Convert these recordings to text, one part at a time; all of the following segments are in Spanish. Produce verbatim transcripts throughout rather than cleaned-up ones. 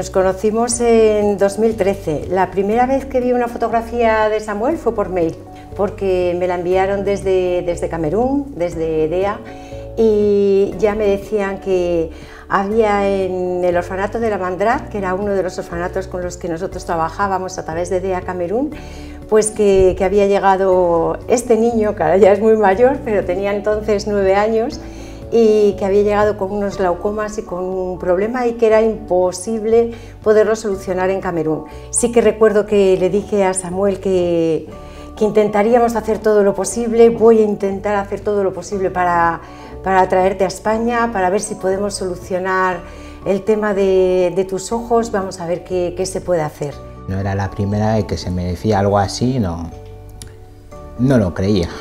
Nos conocimos en dos mil trece. La primera vez que vi una fotografía de Samuel fue por mail, porque me la enviaron desde, desde Camerún, desde E D E A, y ya me decían que había en el orfanato de la Mandrat, que era uno de los orfanatos con los que nosotros trabajábamos a través de E D E A Camerún, pues que, que había llegado este niño, que ahora ya es muy mayor, pero tenía entonces nueve años, y que había llegado con unos glaucomas y con un problema y que era imposible poderlo solucionar en Camerún. Sí que recuerdo que le dije a Samuel que, que intentaríamos hacer todo lo posible, voy a intentar hacer todo lo posible para, para traerte a España, para ver si podemos solucionar el tema de, de tus ojos, vamos a ver qué, qué se puede hacer. No era la primera vez que se me decía algo así, no, no lo creía.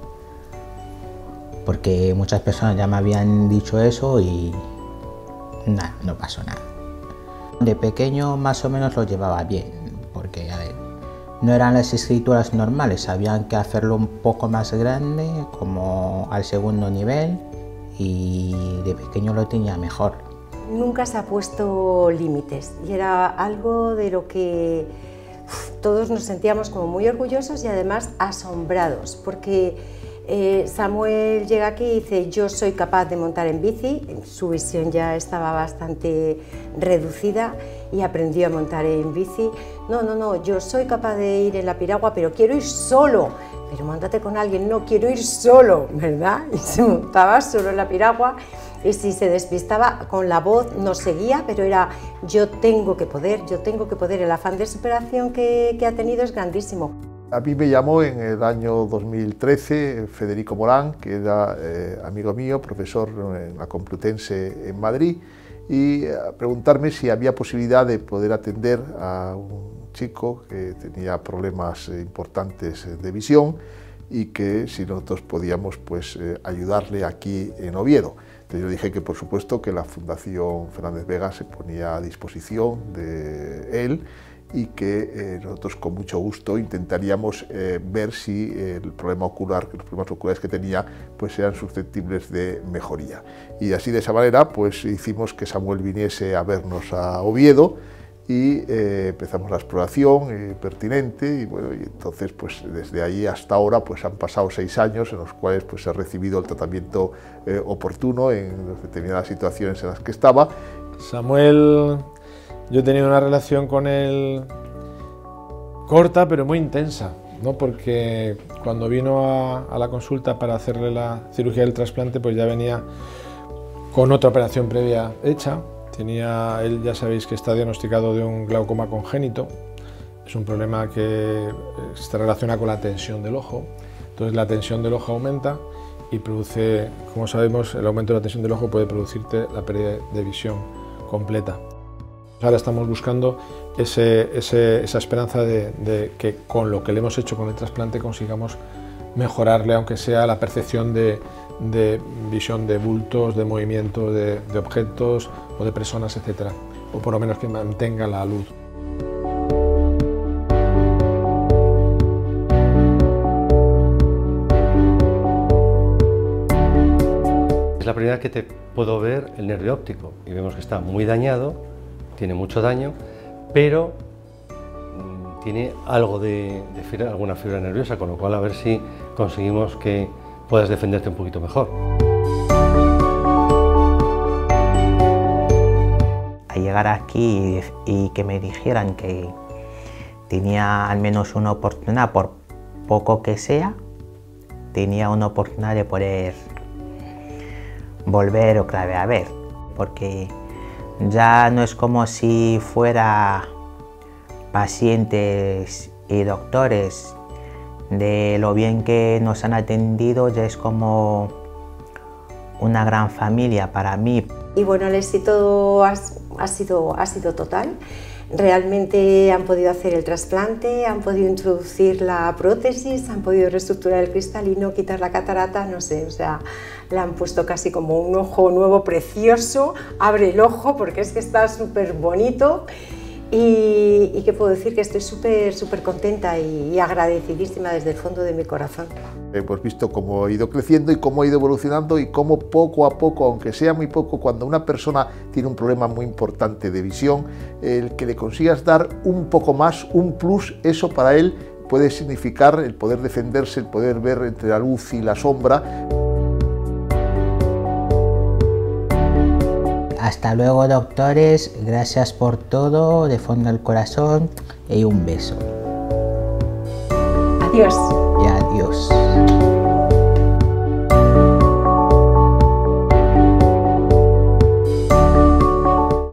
Porque muchas personas ya me habían dicho eso y nada, no pasó nada. De pequeño más o menos lo llevaba bien, porque a ver, no eran las escrituras normales, habían que hacerlo un poco más grande, como al segundo nivel, y de pequeño lo tenía mejor. Nunca se ha puesto límites y era algo de lo que uf, todos nos sentíamos como muy orgullosos y además asombrados, porque Eh, Samuel llega aquí y dice: yo soy capaz de montar en bici, su visión ya estaba bastante reducida y aprendió a montar en bici. No, no, no, yo soy capaz de ir en la piragua, pero quiero ir solo. Pero móntate con alguien, no, quiero ir solo, ¿verdad? Y se montaba solo en la piragua y si se despistaba con la voz nos seguía, pero era yo tengo que poder, yo tengo que poder. El afán de superación que, que ha tenido es grandísimo. A mí me llamó en el año dos mil trece Federico Morán, que era eh, amigo mío, profesor en la Complutense en Madrid, y a preguntarme si había posibilidad de poder atender a un chico que tenía problemas importantes de visión y que si nosotros podíamos pues, eh, ayudarle aquí en Oviedo. Entonces yo dije que por supuesto que la Fundación Fernández Vega se ponía a disposición de él y que eh, nosotros con mucho gusto intentaríamos eh, ver si eh, el problema ocular, los problemas oculares que tenía pues eran susceptibles de mejoría. Y así de esa manera pues hicimos que Samuel viniese a vernos a Oviedo y eh, empezamos la exploración eh, pertinente y bueno, y entonces pues desde ahí hasta ahora pues han pasado seis años en los cuales pues he recibido el tratamiento eh, oportuno en las determinadas situaciones en las que estaba. Samuel, yo he tenido una relación con él corta pero muy intensa, ¿no? Porque cuando vino a, a la consulta para hacerle la cirugía del trasplante pues ya venía con otra operación previa hecha. Tenía, él ya sabéis que está diagnosticado de un glaucoma congénito, es un problema que se relaciona con la tensión del ojo, entonces la tensión del ojo aumenta y produce, como sabemos, el aumento de la tensión del ojo puede producirte la pérdida de visión completa. Ahora estamos buscando ese, ese, esa esperanza de, de que con lo que le hemos hecho con el trasplante consigamos mejorarle, aunque sea la percepción de, de visión de bultos, de movimiento de, de objetos o de personas, etcétera, o por lo menos que mantenga la luz. Es la primera vez que te puedo ver el nervio óptico y vemos que está muy dañado, tiene mucho daño, pero mmm, tiene algo de, de fibra, alguna fibra nerviosa, con lo cual a ver si conseguimos que puedas defenderte un poquito mejor. Al llegar aquí y, y que me dijeran que tenía al menos una oportunidad, por poco que sea, tenía una oportunidad de poder volver otra vez a ver, porque ya no es como si fuera pacientes y doctores, de lo bien que nos han atendido, ya es como una gran familia para mí. Y bueno, el éxito ha, ha, sido, ha sido total. Realmente han podido hacer el trasplante, han podido introducir la prótesis, han podido reestructurar el cristalino, quitar la catarata, no sé, o sea, le han puesto casi como un ojo nuevo precioso, abre el ojo porque es que está súper bonito Y, y que puedo decir que estoy súper, súper contenta y, y agradecidísima desde el fondo de mi corazón. Hemos visto cómo ha ido creciendo y cómo ha ido evolucionando y cómo poco a poco, aunque sea muy poco, cuando una persona tiene un problema muy importante de visión, el que le consigas dar un poco más, un plus, eso para él puede significar el poder defenderse, el poder ver entre la luz y la sombra. Hasta luego, doctores, gracias por todo, de fondo del corazón, y un beso. Adiós. Y adiós.